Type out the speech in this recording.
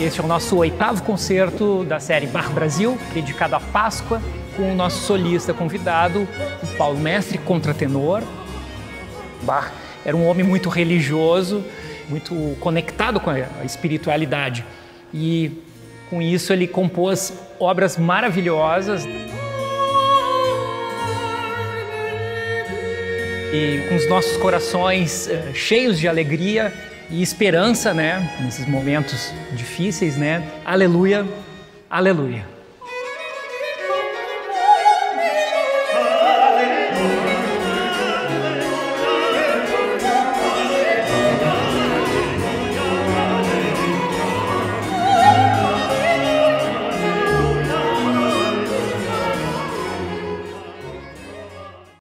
Este é o nosso 8º concerto da série Bach Brasil, dedicado à Páscoa, com o nosso solista convidado, o Paulo Mestre, contratenor. Bach era um homem muito religioso, muito conectado com a espiritualidade. E com isso ele compôs obras maravilhosas. E com os nossos corações cheios de alegria e esperança, né, nesses momentos difíceis, né? Aleluia, aleluia.